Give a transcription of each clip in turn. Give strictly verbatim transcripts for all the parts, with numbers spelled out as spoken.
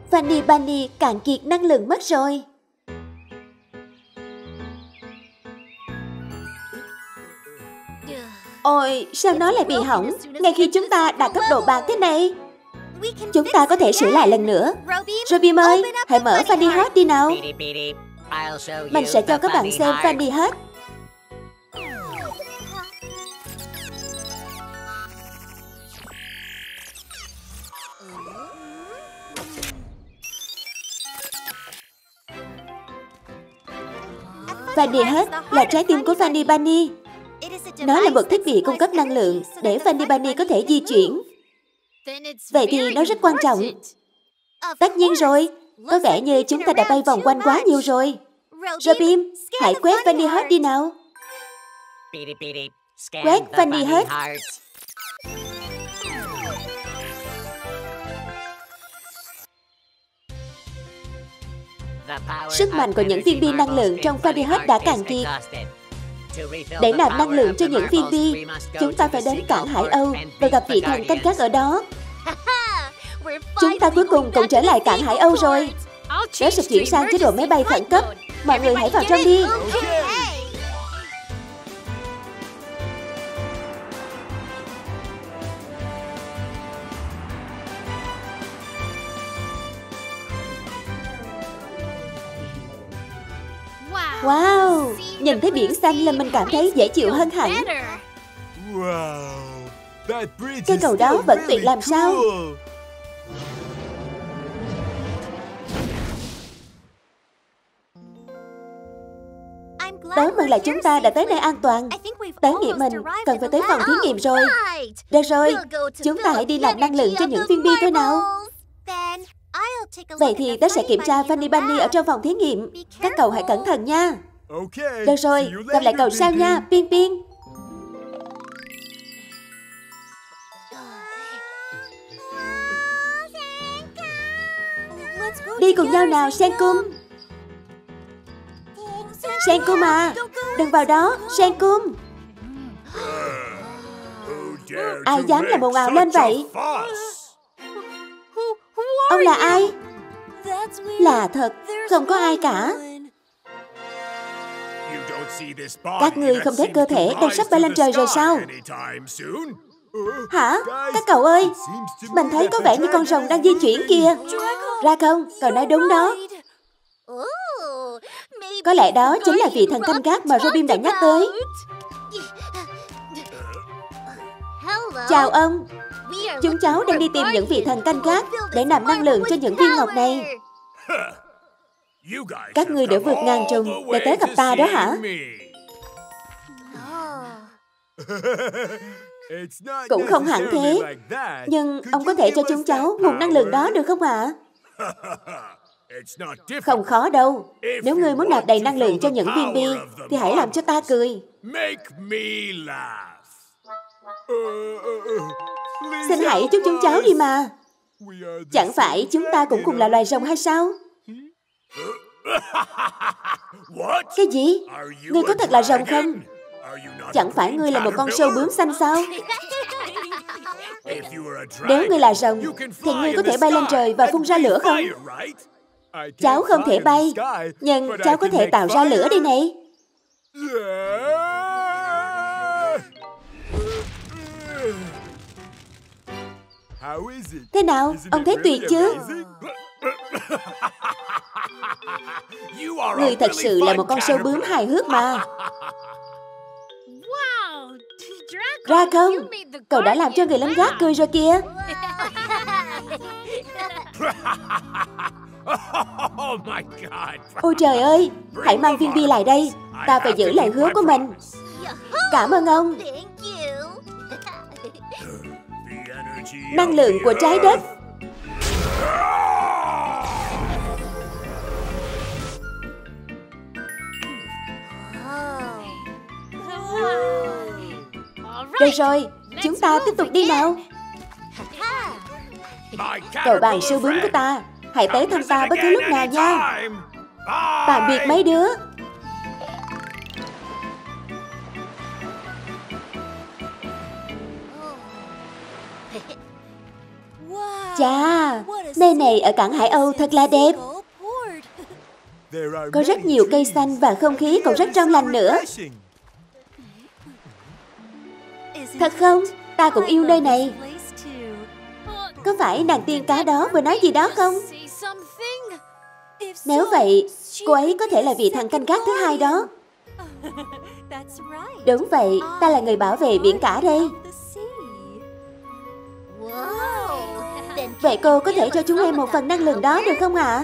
Fanny Bunny cạn kiệt năng lượng mất rồi. Ôi, sao nó lại bị hỏng ngay khi chúng ta đạt cấp độ bạc thế này? Chúng ta có thể sửa lại lần nữa. Robin ơi, hãy mở Funny Hut đi nào. Mình sẽ cho các bạn xem Funny Hut. Funny Hut là trái tim của Fanny Bunny. Nó là một thiết bị cung cấp năng lượng để Fanny Bunny có thể di chuyển. Vậy thì nó rất quan trọng. Tất nhiên rồi, có vẻ như chúng ta đã bay vòng quanh quá nhiều rồi. Robin, hãy quét Funny Hut đi nào. Quét Funny Hut. Sức mạnh của những viên bi năng lượng trong Funny Hut đã cạn kiệt. Để nạp năng lượng cho những viên bi, chúng ta phải đến cảng Hải Âu và gặp vị thần canh gác ở đó. Chúng ta cuối cùng cũng trở lại cảng Hải Âu rồi. Nó sẽ chuyển sang chế độ máy bay khẩn cấp. Mọi người hãy vào trong đi. Wow, nhìn thấy biển xanh là mình cảm thấy dễ chịu hơn hẳn. Cây cầu đó vẫn tuyệt làm sao. Tớ mừng là chúng ta đã tới nơi an toàn. Tớ nghĩ mình cần phải tới phòng thí nghiệm rồi. Được rồi, chúng ta hãy đi làm năng lượng cho những viên bi thôi nào. Vậy thì tớ sẽ kiểm tra Fanny Bunny ở trong phòng thí nghiệm. Các cậu hãy cẩn thận nha. Được rồi, gặp lại cậu sau nha, Pin Pin. Đi cùng nhau nào, Senkum. Senkum à, đừng vào đó, Senkum. Ai dám làm ồn ào lên vậy? Ông là ai? Là thật, không có ai cả. Các ngươi không thấy cơ thể đang sắp bay lên trời rồi sao? Hả? Các cậu ơi, mình thấy có vẻ như con rồng đang di chuyển kìa. Ra không, cậu nói đúng đó. Có lẽ đó chính là vị thần canh gác mà Robin đã nhắc tới. Chào ông. Chúng cháu đang đi tìm những vị thần canh gác để nạp năng lượng cho những viên ngọc này. Các ngươi đã vượt ngàn trùng để tới gặp ta đó hả? Cũng không hẳn thế. Nhưng ông có thể cho chúng cháu nguồn năng lượng đó được không ạ? Không khó đâu. Nếu ngươi muốn nạp đầy năng lượng cho những viên bi thì hãy làm cho ta cười. Xin hãy chúc chúng cháu đi mà. Chẳng phải chúng ta cũng cùng là loài rồng hay sao? Cái gì? Ngươi có thật là rồng không? Chẳng phải ngươi là một con sâu bướm xanh sao? Nếu ngươi là rồng thì ngươi có thể bay lên trời và phun ra lửa không? Cháu không thể bay, nhưng cháu có thể tạo ra lửa đây này. Thế nào, ông thấy tuyệt chứ? Người thật sự là một con sâu bướm hài hước mà. Ra không, cậu đã làm cho người lính gác cười rồi kìa. Ôi trời ơi, hãy mang viên bi lại đây. Ta phải giữ lời hứa của mình. Cảm ơn ông. Năng lượng của trái đất. Được rồi, chúng ta tiếp tục đi nào. Cậu bạn sư bướm của ta, hãy tới thăm ta bất cứ lúc nào nha. Tạm biệt mấy đứa. Chà, nơi này ở cảng Hải Âu thật là đẹp. Có rất nhiều cây xanh và không khí còn rất trong lành nữa. Thật không? Ta cũng yêu nơi này. Có phải nàng tiên cá đó vừa nói gì đó không? Nếu vậy, cô ấy có thể là vị thần canh gác thứ hai đó. Đúng vậy, ta là người bảo vệ biển cả đây. Vậy cô có thể cho chúng em một phần năng lượng đó được không ạ?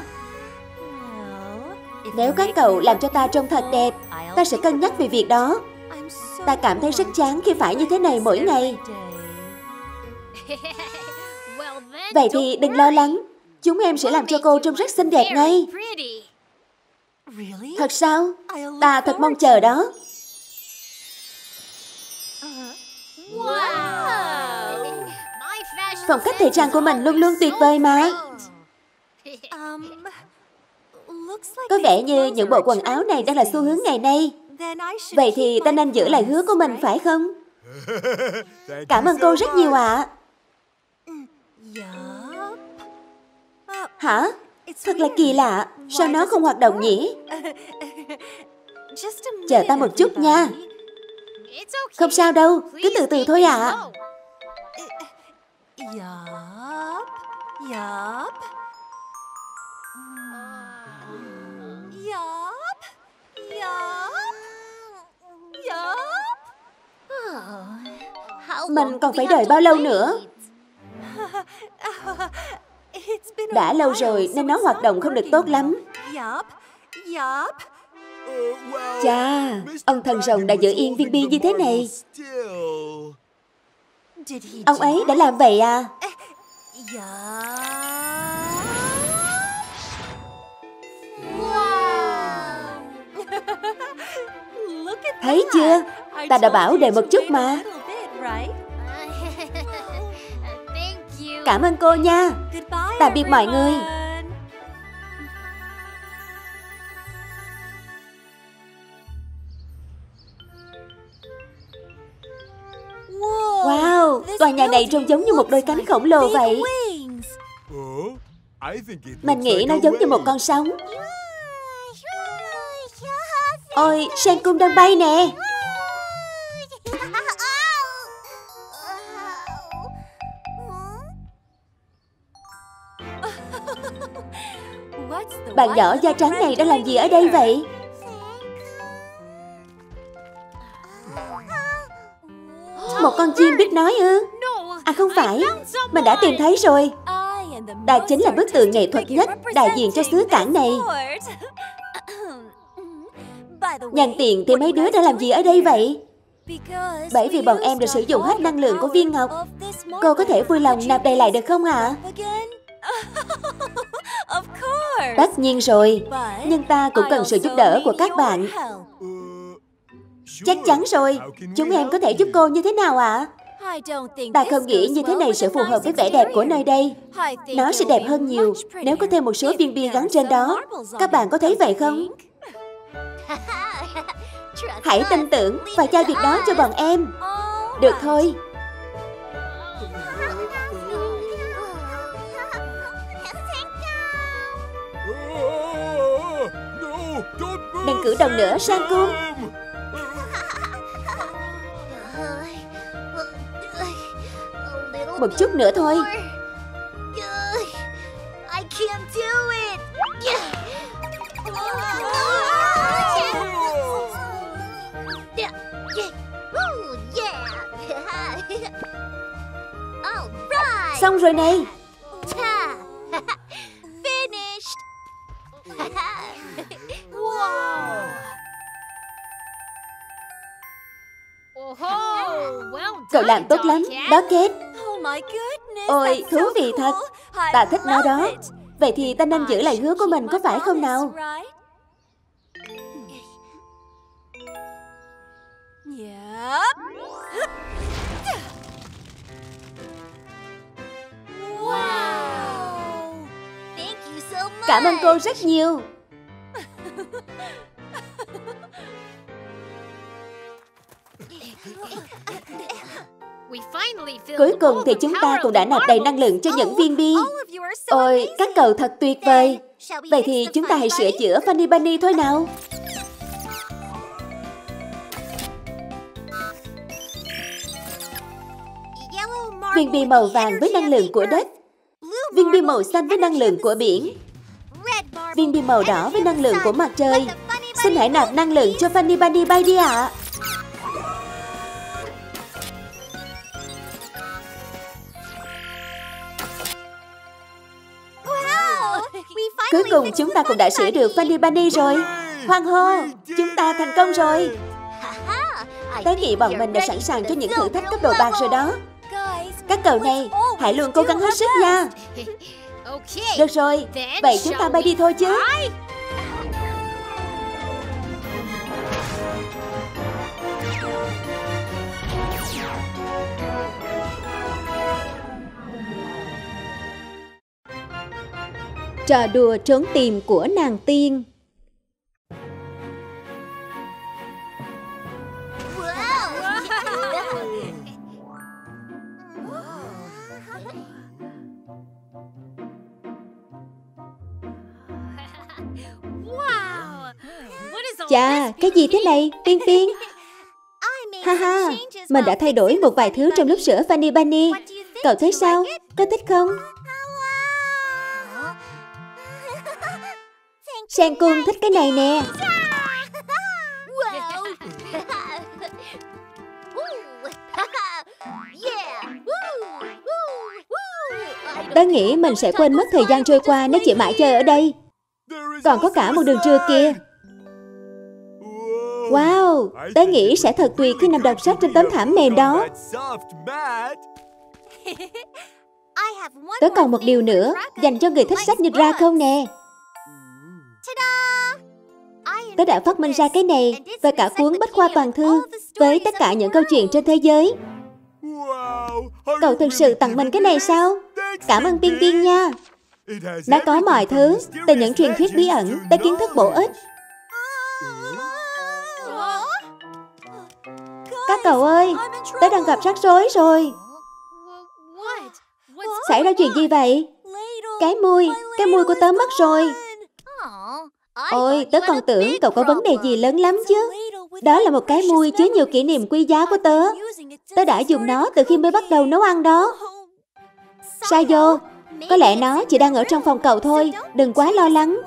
Nếu các cậu làm cho ta trông thật đẹp, ta sẽ cân nhắc về việc đó. Ta cảm thấy rất chán khi phải như thế này mỗi ngày. Vậy thì đừng lo lắng, chúng em sẽ làm cho cô trông rất xinh đẹp ngay. Thật sao? Ta thật mong chờ đó. Phong cách thời trang của mình luôn luôn tuyệt vời mà. Có vẻ như những bộ quần áo này đang là xu hướng ngày nay. Vậy thì ta nên giữ lời hứa của mình phải không? Cảm ơn cô rất nhiều ạ. Hả? Thật là kỳ lạ. Sao nó không hoạt động nhỉ? Chờ ta một chút nha. Không sao đâu, cứ từ từ thôi ạ. Yup, yup, yup, yup, yup. Mình còn phải đợi bao lâu nữa? Đã lâu rồi nên nó hoạt động không được tốt lắm. Yup, yup. Chà, ông thần rồng đã giữ yên viên bi như thế này. Ông ấy đã làm vậy à? Thấy chưa? Ta đã bảo đợi một chút mà. Cảm ơn cô nha. Tạm biệt mọi người. Wow, tòa nhà này trông giống như một đôi cánh khổng lồ vậy. Mình nghĩ nó giống như một con sóng. Ôi, sen cung đang bay nè. Bạn nhỏ da trắng này đang làm gì ở đây vậy? Một con chim biết nói ư? À không phải, mình đã tìm thấy rồi. Đây chính là bức tượng nghệ thuật nhất đại diện cho xứ cảng này. Nhân tiện thì mấy đứa đã làm gì ở đây vậy? Bởi vì bọn em đã sử dụng hết năng lượng của viên ngọc. Cô có thể vui lòng nạp đầy lại được không ạ? Tất nhiên rồi, nhưng ta cũng cần sự giúp đỡ của các bạn. Chắc chắn rồi, chúng em có thể giúp cô như thế nào ạ? Ta không nghĩ như thế này sẽ phù hợp với vẻ đẹp của nơi đây. Nó sẽ đẹp hơn nhiều nếu có thêm một số viên bi gắn trên đó. Các bạn có thấy vậy không? Hãy tin tưởng và giao việc đó cho bọn em. Được thôi. Đừng cử động nữa, Sang Cung. Một chút nữa thôi. Xong rồi này. Cậu làm tốt lắm, đó Kate. Ôi, thú vị thật. Ta thích nó đó. Vậy thì ta nên giữ lời hứa của mình có phải không nào? Cảm ơn cô rất nhiều. Cuối cùng thì chúng ta cũng đã nạp đầy năng lượng cho những viên bi. Ôi, các cậu thật tuyệt vời. Vậy thì chúng ta hãy sửa chữa Funny Bunny thôi nào. Viên bi màu vàng với năng lượng của đất, viên bi màu xanh với năng lượng của biển, viên bi màu đỏ với năng lượng của mặt trời. Xin hãy nạp năng lượng cho Funny Bunny bay đi ạ. Cuối cùng chúng ta cũng đã sửa được Funny Bunny rồi. Hoan hô, chúng ta thành công rồi. Tớ nghĩ bọn mình đã sẵn sàng cho những thử thách cấp độ bạc rồi đó. Các cậu này, hãy luôn cố gắng hết sức nha. Được rồi, vậy chúng ta bay đi thôi chứ. Trò đùa trốn tìm của nàng tiên. Chà, cái gì thế này, Tiên Tiên? Ha ha, mình đã thay đổi một vài thứ trong lớp sữa Funny Bunny. Cậu thấy sao? Có thích không? Sen Cung thích cái này nè. Tớ nghĩ mình sẽ quên mất thời gian trôi qua nếu chỉ mãi chơi ở đây. Còn có cả một đường trưa kia. Wow, tớ nghĩ sẽ thật tuyệt khi nằm đọc sách trên tấm thảm mềm đó. Tớ còn một điều nữa dành cho người thích sách như Ra không nè. Tớ đã phát minh ra cái này và cả cuốn bách khoa toàn thư với tất cả những câu chuyện trên thế giới. Cậu thực sự tặng mình cái này sao? Cảm ơn Tiên Tiên nha. Nó có mọi thứ, từ những truyền thuyết bí ẩn tới kiến thức bổ ích. Các cậu ơi, tớ đang gặp rắc rối rồi. Xảy ra chuyện gì vậy? Cái mui, cái mui của tớ mất rồi. Ôi, tớ còn tưởng cậu có vấn đề gì lớn lắm chứ. Đó là một cái mui chứa nhiều kỷ niệm quý giá của tớ. Tớ đã dùng nó từ khi mới bắt đầu nấu ăn đó. Sayo, có lẽ nó chỉ đang ở trong phòng cậu thôi. Đừng quá lo lắng.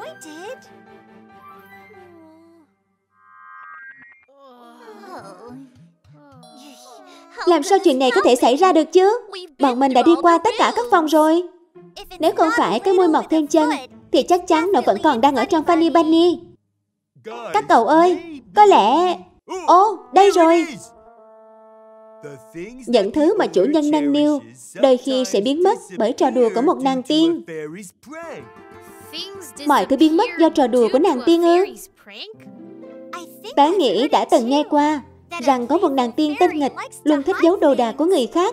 Làm sao chuyện này có thể xảy ra được chứ? Bọn mình đã đi qua tất cả các phòng rồi. Nếu không phải cái mui mọc thêm chân thì chắc chắn nó vẫn còn đang ở trong Funny Bunny. Các cậu ơi, có lẽ... Ô, đây rồi. Những thứ mà chủ nhân nâng niu đôi khi sẽ biến mất bởi trò đùa của một nàng tiên. Mọi thứ biến mất do trò đùa của nàng tiên ư? Tớ nghĩ đã từng nghe qua rằng có một nàng tiên tinh nghịch luôn thích giấu đồ đạc của người khác.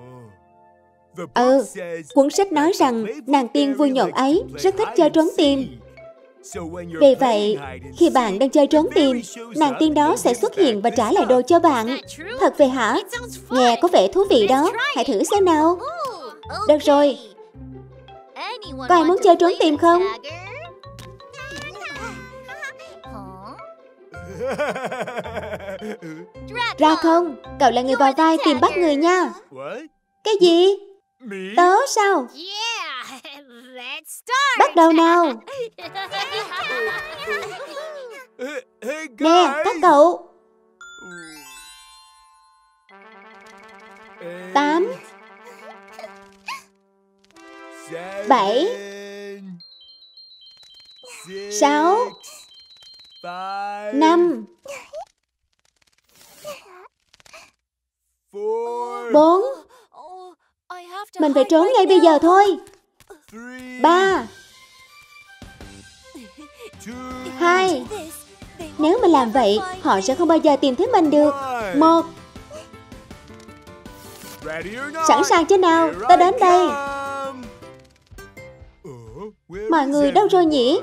Ừ, cuốn sách nói rằng nàng tiên vui nhộn ấy rất thích chơi trốn tìm. Vì vậy, khi bạn đang chơi trốn tìm, nàng tiên đó sẽ xuất hiện và trả lại đồ cho bạn. Thật vậy hả? Nghe có vẻ thú vị đó, hãy thử xem nào. Được rồi. Có ai muốn chơi trốn tìm không? Ra không, cậu là người vào vai tìm bắt người nha. Cái gì? Tớ sao? Bắt đầu nào. Nè, các cậu. Tám, bảy, sáu, năm, bốn. Mình phải trốn ngay bây giờ thôi. Ba, hai. Nếu mình làm vậy, họ sẽ không bao giờ tìm thấy mình được. Một. Sẵn sàng chưa nào? Tớ đến đây. Mọi người đâu rồi nhỉ?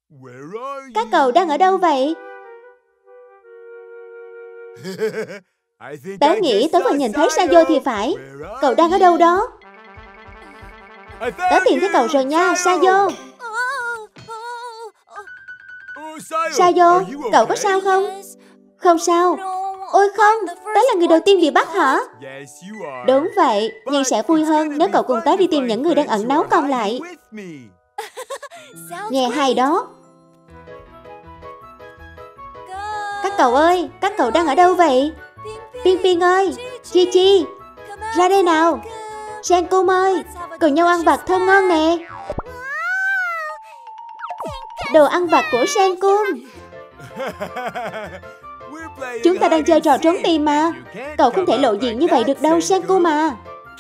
Các cậu đang ở đâu vậy? Tớ nghĩ tớ vừa nhìn thấy Sayo thì phải. Cậu đang ở đâu đó? Tớ tìm thấy cậu rồi nha, Sayo. Sayo, cậu có sao không? Không sao. Ôi không, tớ là người đầu tiên bị bắt hả? Đúng vậy, nhưng sẽ vui hơn nếu cậu cùng tớ đi tìm những người đang ẩn náu còn lại. Nghe hay đó. Các cậu ơi, các cậu đang ở đâu vậy? Ping Ping ơi, Chi Chi, ra đây nào. Senkum ơi, cùng nhau ăn vặt thơm ngon nè. Đồ ăn vặt của Senkum. Chúng ta đang chơi trò trốn tìm mà. Cậu không thể lộ diện như vậy được đâu, Senkum mà.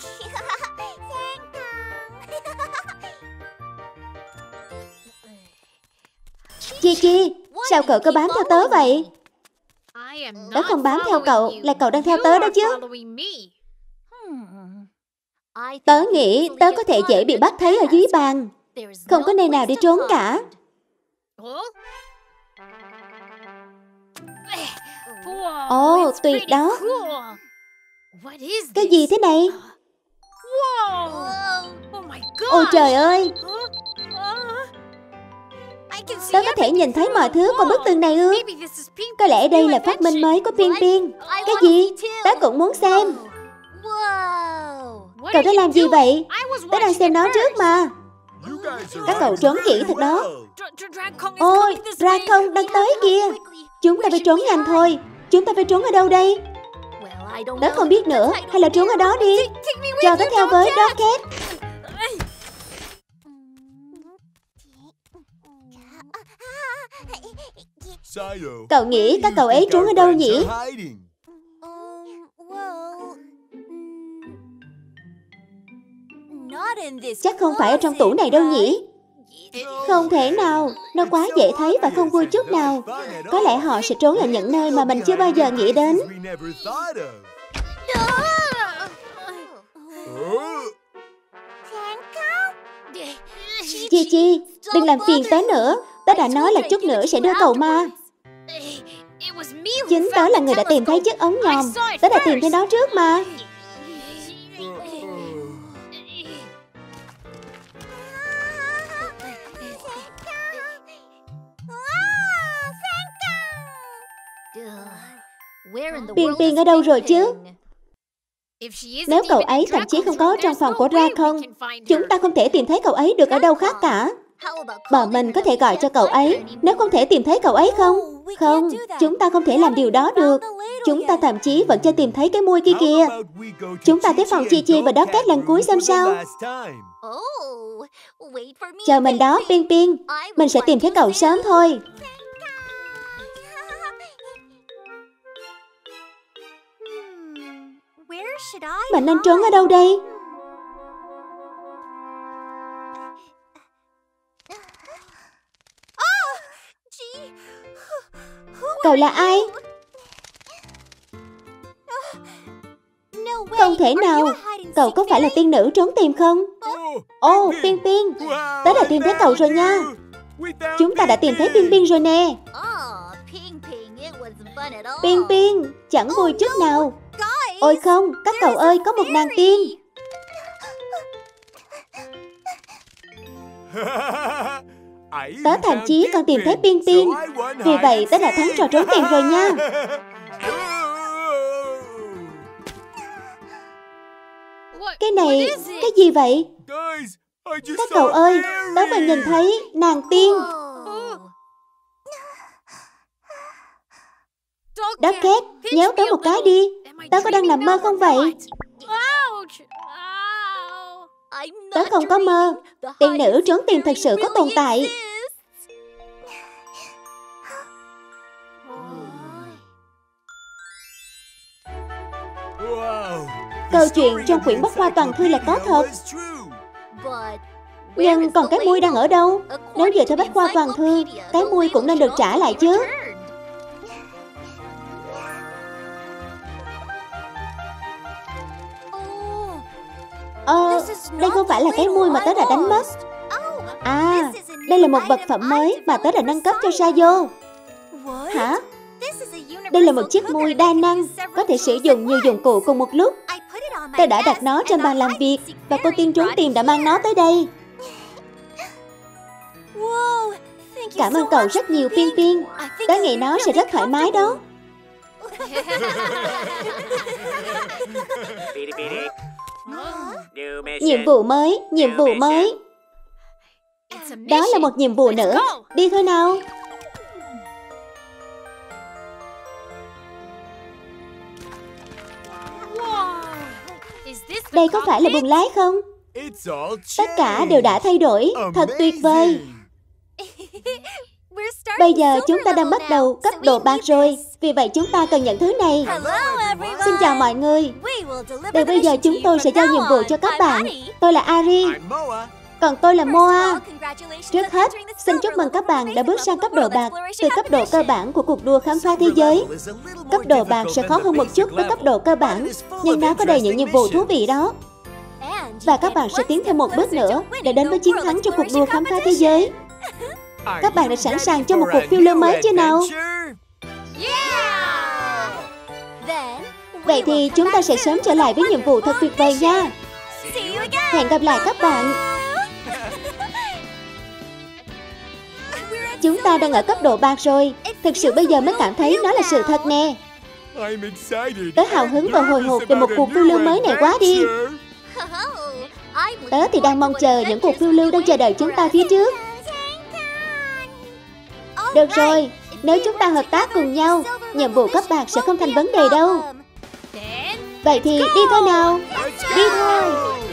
Chi Chi, sao cậu cứ bám theo tớ vậy? Tớ không bám theo cậu, là cậu đang theo tớ đó chứ. Tớ nghĩ tớ có thể dễ bị bắt thấy ở dưới bàn. Không có nơi nào để trốn cả. Ồ, oh, tuyệt đó. Cái gì thế này? Ôi trời ơi. Tớ có thể nhìn thấy mọi thứ qua bức tường này ư? Có lẽ đây là phát minh mới của Ping Ping. Cái gì? Tớ cũng muốn xem. Cậu đã làm gì vậy? Tớ đang xem nó trước mà. Các cậu trốn kỹ thật đó. Ôi, Dragon đang tới kìa. Chúng ta phải trốn nhanh thôi. Chúng ta phải trốn ở đâu đây? Tớ không biết nữa. Hay là trốn ở đó đi. Cho tớ theo với Rocket. Cậu nghĩ các cậu ấy trốn ở đâu nhỉ? Chắc không phải ở trong tủ này đâu nhỉ? Không thể nào. Nó quá dễ thấy và không vui chút nào. Có lẽ họ sẽ trốn ở những nơi mà mình chưa bao giờ nghĩ đến. Chi Chi, đừng làm phiền tớ nữa. Tớ đã nói là chút nữa sẽ đưa cậu ma. Chính tớ là người đã tìm thấy chiếc ống nhòm. Tớ đã tìm thấy nó trước mà. Ping Ping ở đâu rồi chứ? Nếu cậu ấy thậm chí không có trong phòng của Dragon, chúng ta không thể tìm thấy cậu ấy được ở đâu khác cả. Bọn mình có thể gọi cho cậu ấy nếu không thể tìm thấy cậu ấy không? Không, chúng ta không thể làm điều đó được. Chúng ta thậm chí vẫn chưa tìm thấy cái mui kia kìa. Chúng ta tới phòng Chi Chi và Rocket lần cuối xem sao. Chờ mình đó, Ping Ping. Mình sẽ tìm thấy cậu sớm thôi. Mình nên trốn ở đâu đây? Cậu là ai? Không thể nào. Cậu có phải là tiên nữ trốn tìm không? Ồ, oh, Ping Ping. Tớ đã tìm thấy cậu rồi nha. Chúng ta đã tìm thấy Ping Ping rồi nè. Ping Ping, chẳng vui chút nào. Ôi không, các cậu ơi, có một nàng tiên. Tớ thậm chí còn tìm thấy Ping Ping. Vì vậy tớ đã thắng trò trốn tìm rồi nha. Cái này, cái gì vậy? Các cậu ơi, tớ vừa nhìn thấy nàng tiên. Rocket, nhéo tớ một cái đi. Tớ có đang nằm mơ không vậy? Tớ không có mơ. Tiên nữ trốn tìm thật sự có tồn tại. Câu chuyện trong quyển Bách Khoa Toàn Thư là có thật. Nhưng còn cái mui đang ở đâu? Nếu dựa theo Bách Khoa Toàn Thư, cái mui cũng nên được trả lại chứ. Ờ, đây không phải là cái mui mà tớ đã đánh mất. À, đây là một vật phẩm mới mà tớ đã nâng cấp cho Sayo. Hả? Đây là một chiếc mui đa năng, có thể sử dụng nhiều dụng cụ cùng một lúc. Tôi đã đặt nó trên bàn làm việc và cô tiên trốn tìm đã mang nó tới đây. Cảm ơn cậu rất nhiều, Pin Pin. Tớ nghĩ nó sẽ rất thoải mái đó. Nhiệm vụ mới, nhiệm vụ mới. Đó là một nhiệm vụ nữa. Đi thôi nào. Đây có phải là buồng lái không? Tất cả đều đã thay đổi. Thật tuyệt vời. Bây giờ chúng ta đang bắt đầu cấp độ bạc rồi. Vì vậy chúng ta cần nhận thứ này. Xin chào mọi người. Từ bây giờ chúng tôi sẽ giao nhiệm vụ cho các bạn. Tôi là Ari. Còn tôi là Moa. Trước hết, xin chúc mừng các bạn đã bước sang cấp độ bạc từ cấp độ cơ bản của cuộc đua khám phá thế giới. Cấp độ bạc sẽ khó hơn một chút với cấp độ cơ bản, nhưng nó có đầy những nhiệm vụ thú vị đó. Và các bạn sẽ tiến thêm một bước nữa để đến với chiến thắng trong cuộc đua khám phá thế giới. Các bạn đã sẵn sàng cho một cuộc phiêu lưu mới chưa nào? Vậy thì chúng ta sẽ sớm trở lại với nhiệm vụ thật tuyệt vời nha. Hẹn gặp lại các bạn. Chúng ta đang ở cấp độ bạc rồi. Thực sự bây giờ mới cảm thấy nó là sự thật nè. Tớ hào hứng và hồi hộp về một cuộc phiêu lưu mới này quá đi. Tớ thì đang mong chờ những cuộc phiêu lưu đang chờ đợi chúng ta phía trước. Được rồi, nếu chúng ta hợp tác cùng nhau, nhiệm vụ cấp bạc sẽ không thành vấn đề đâu. Vậy thì đi thôi nào. Đi thôi.